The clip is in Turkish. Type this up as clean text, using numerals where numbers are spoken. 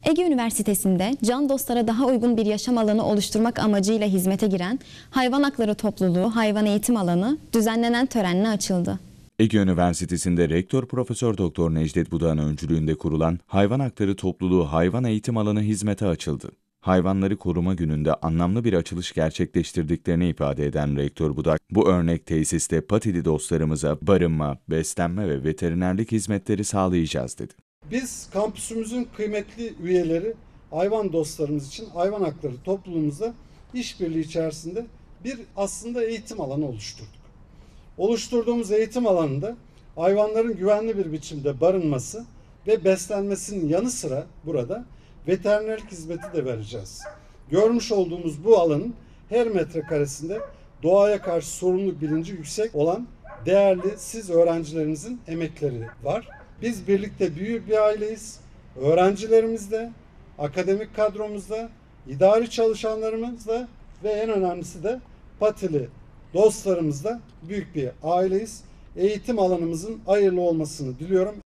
Ege Üniversitesi'nde can dostlara daha uygun bir yaşam alanı oluşturmak amacıyla hizmete giren Hayvan Hakları Topluluğu Hayvan Eğitim Alanı düzenlenen törenle açıldı. Ege Üniversitesi'nde Rektör Profesör Doktor Necdet Budak'ın öncülüğünde kurulan Hayvan Hakları Topluluğu Hayvan Eğitim Alanı hizmete açıldı. Hayvanları koruma gününde anlamlı bir açılış gerçekleştirdiklerini ifade eden Rektör Budak, bu örnek tesiste patili dostlarımıza barınma, beslenme ve veterinerlik hizmetleri sağlayacağız dedi. Biz kampüsümüzün kıymetli üyeleri hayvan dostlarımız için hayvan hakları topluluğumuzda işbirliği içerisinde bir aslında eğitim alanı oluşturduk. Oluşturduğumuz eğitim alanında hayvanların güvenli bir biçimde barınması ve beslenmesinin yanı sıra burada veterinerlik hizmeti de vereceğiz. Görmüş olduğumuz bu alanın her metrekaresinde doğaya karşı sorumluluk bilinci yüksek olan değerli siz öğrencilerimizin emekleri var. Biz birlikte büyük bir aileyiz. Öğrencilerimizde, akademik kadromuzda, idari çalışanlarımızda ve en önemlisi de patili dostlarımızda büyük bir aileyiz. Eğitim alanımızın hayırlı olmasını diliyorum.